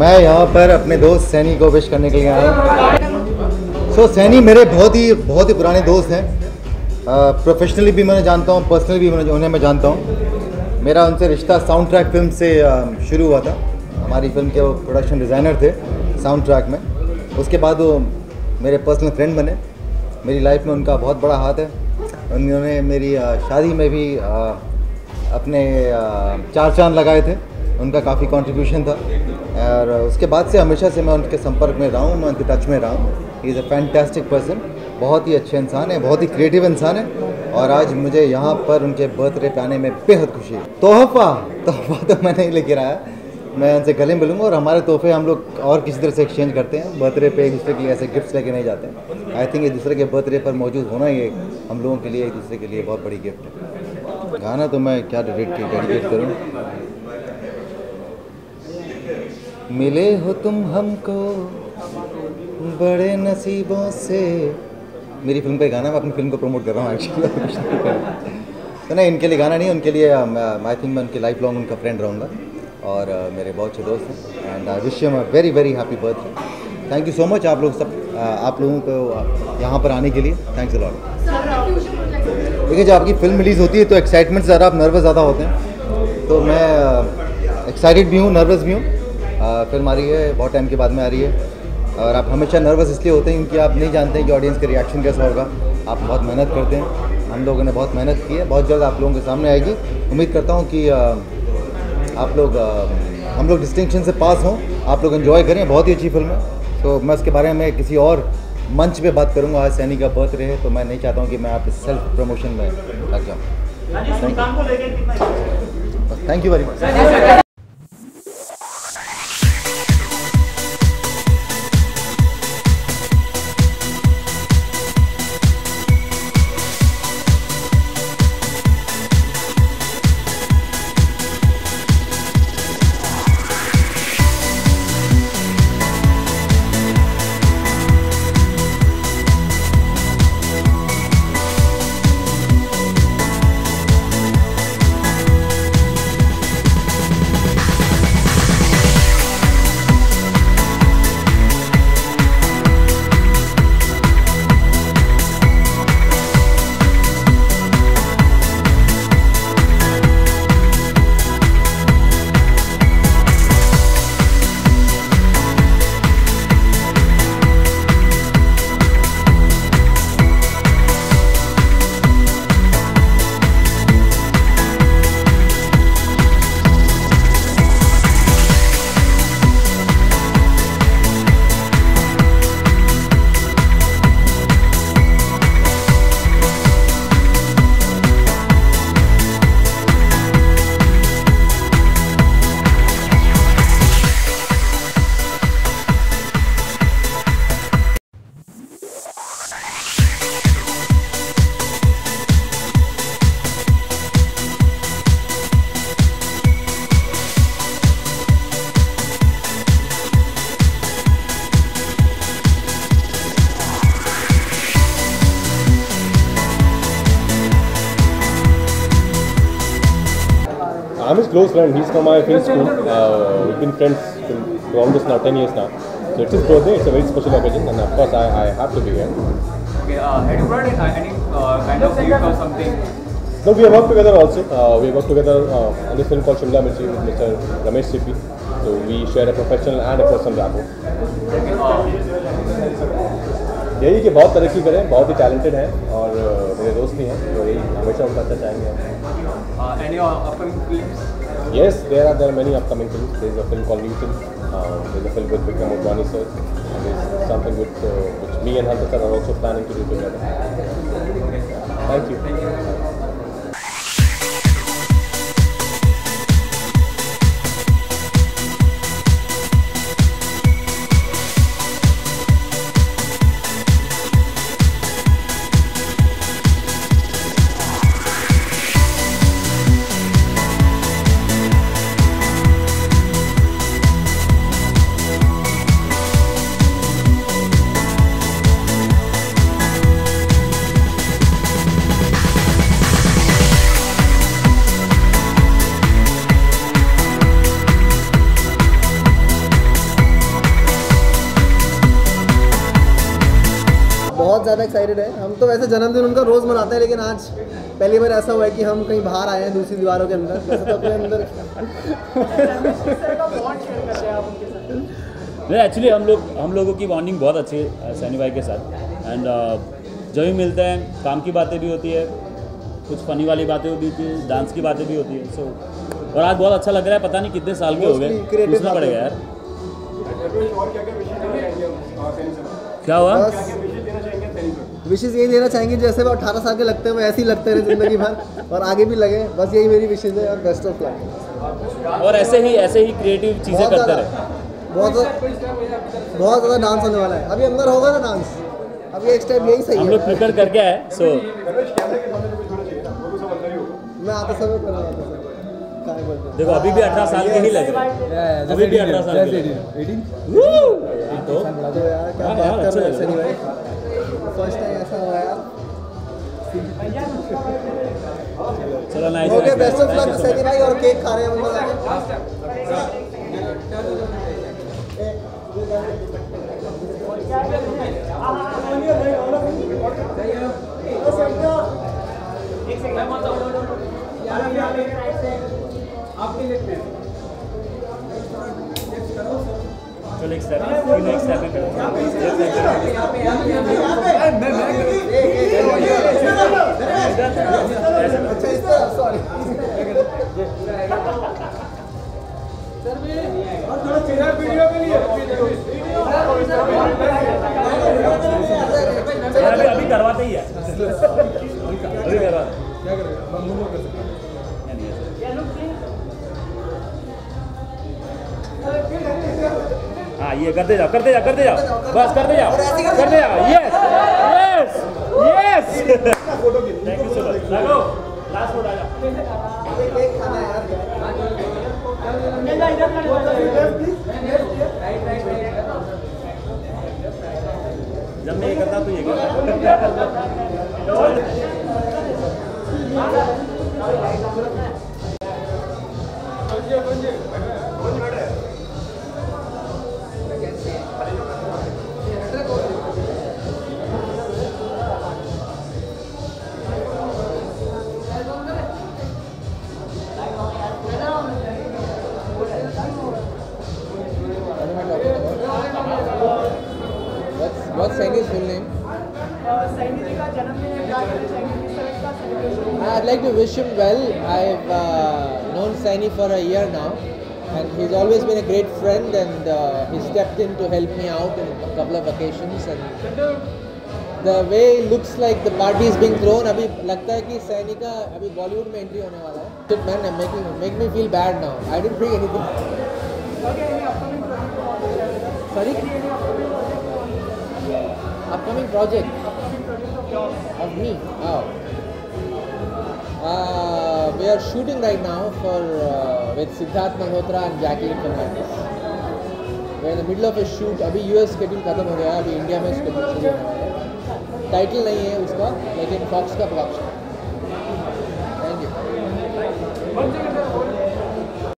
मैं यहाँ पर अपने दोस्त सैनी को विश करने के लिए आया हूँ। सो सैनी मेरे बहुत ही पुराने दोस्त हैं। प्रोफेशनली भी मैं जानता हूँ, पर्सनली भी उन्हें मैं जानता हूँ। मेरा उनसे रिश्ता साउंड ट्रैक फिल्म से शुरू हुआ था। हमारी फिल्म के वो प्रोडक्शन डिज़ाइनर थे साउंड ट्रैक में। उसके बाद वो मेरे पर्सनल फ्रेंड बने। मेरी लाइफ में उनका बहुत बड़ा हाथ है। उन्होंने मेरी शादी में भी अपने 4 चांद लगाए थे। उनका काफ़ी कंट्रीब्यूशन था और उसके बाद से हमेशा से मैं उनके संपर्क में रहा हूँ, मैं उनके टच में रहा हूँ। He is a fantastic person, बहुत ही अच्छे इंसान है, बहुत ही क्रिएटिव इंसान है। और आज मुझे यहाँ पर उनके बर्थडे पे आने में बेहद खुशी है। तोहफ़ा तो मैं नहीं लेकर आया, मैं उनसे गले मिलूँगा और हमारे तोहफे हम लोग और किसी तरह से एक्सचेंज करते हैं। बर्थडे पे एक दूसरे के लिए ऐसे गिफ्ट्स लेके नहीं जाते हैं। आई थिंक एक दूसरे के बर्थडे पर मौजूद होना ही हम लोगों के लिए, एक दूसरे के लिए बहुत बड़ी गिफ्ट है। गाना तो मैं क्या डेडिकेट करूँ। मिले हो तुम हमको बड़े नसीबों से, मेरी फिल्म का गाना, मैं अपनी फिल्म को प्रमोट कर रहा हूँ एक्चुअली। तो नहीं, इनके लिए गाना नहीं, उनके लिए आई थिंक मैं उनके लाइफ लॉन्ग उनका फ्रेंड रहूँगा और मेरे बहुत अच्छे दोस्त हैं। And I wish him a very very happy birthday. Thank you so much आप लोगों को यहाँ पर आने के लिए। Thanks a lot. देखिए, जब आपकी फिल्म रिलीज़ होती है तो एक्साइटमेंट से ज़्यादा आप नर्वस ज़्यादा होते हैं। तो मैं एक्साइटेड भी हूँ, नर्वस भी हूँ। फिल्म आ रही है, बहुत टाइम के बाद में आ रही है और आप हमेशा नर्वस इसलिए होते हैं क्योंकि आप नहीं जानते हैं कि ऑडियंस का रिएक्शन कैसा होगा। आप बहुत मेहनत करते हैं, हम लोगों ने बहुत मेहनत की है। बहुत जल्द आप लोगों के सामने आएगी। उम्मीद करता हूँ कि हम लोग डिस्टिंक्शन से पास हों, आप लोग एंजॉय करें। बहुत ही अच्छी फिल्म है। तो मैं उसके बारे में किसी और मंच पे बात करूँगा। आज सैनी का बर्थडे है तो मैं नहीं चाहता हूँ कि मैं आप सेल्फ प्रमोशन में लग जाऊँ। Thank you very much. I'm his close friend. He's from my film school. We've been friends for almost now 10 years now. So it's his birthday. It's a very special occasion, and of course I have to be here. Okay. Have you brought in any kind of gift or something? No, we have worked together also. We have worked together on this film called Shimla Mirchi with Mr. Ramesh Sippy. So we share a professional and a personal rapport. यही कि बहुत तरक्की करें, बहुत ही talented हैं और मेरे दोस्त भी हैं, तो यही हमेशा उनका अच्छा चाहेंगे। Any upcoming films? Yes, there are many upcoming films. There is a film called Newton. There is a film with Vikram Udvani sir. And there is something which me and Hansal sir are also planning to do together. Thank you. Thank you. ज़्यादा excited है। हम तो वैसे जन्मदिन उनका रोज़ मनाते हैं, लेकिन आज पहली बार ऐसा हुआ है कि हम कहीं बाहर आए हैं दूसरी दीवारों के अंदर, वैसे तो अपने अंदर। नहीं, एक्चुअली हम लोगों की बॉन्डिंग बहुत अच्छी है सैनी भाई के साथ। एंड जब भी मिलते हैं काम की बातें भी होती है, कुछ फनी वाली बातें भी होती है, डांस की बातें भी होती है। सो और आज बहुत अच्छा लग रहा है, पता नहीं कितने साल के हो गए, पूछना पड़ेगा यार। क्या हुआ? विशेष यही देना चाहेंगे, जैसे वो 18 साल के लगते हैं वो ऐसे ही लगते रहे ज़िंदगी भर और आगे भी लगे, बस यही मेरी विशेष है। और बेस्ट ऑफ लक, और ऐसे ही क्रिएटिव चीज़ें करते रहे। बहुत ज़्यादा डांस होने वाला है, अभी अंदर होगा ना डांस, अभी एक स्टेप यही सही है। हम लोग प्रिपेयर करके आए। सो मैं आते समय कर रहा था। देखो अभी भी 18 साल के ही लग रहे हैं, अभी भी 18 साल के। तो यार क्या बात कर रहे हैं सनी भाई, फर्स्ट टाइम ऐसा हुआ यार। चलो nice. Okay, best of luck Sunny भाई, और केक खा रहे हैं हम लोग। चलो एक स्टेप में करो। अच्छा इस तरह, सॉरी। अभी करवाते ही है, अभी करवाते। क्या करें? हाँ ये करते जाओ बस करते जाओ। Yes thank you so much. लगो लास्ट फोटो आ जाओ। जब मैं ये करता तो ये करता। What's Saini's full name? Saini ji का जन्मदिन है, क्या कहना चाहेंगे किस तरह का celebration? I'd like to wish him well. I've known Saini for a year now, and he's always been a great friend, and he stepped in to help me out in a couple of occasions. And the way it looks like the party is being thrown, अभी लगता है कि सैनी का अभी बॉलीवुड में entry होने वाला है। Shit man, make me feel bad now. I didn't bring anything. Okay, any upcoming project? Sorry? Upcoming project of me? Oh. We are shooting right now for with Siddharth Malhotra and Jacqueline Fernandez. We're in the middle of a shoot. अभी US schedule खत्म हो गया है, अभी India में schedule शुरू होने वाला है। टाइटल नहीं है उसका, लेकिन फॉक्स का प्रोडक्शन। Thank you.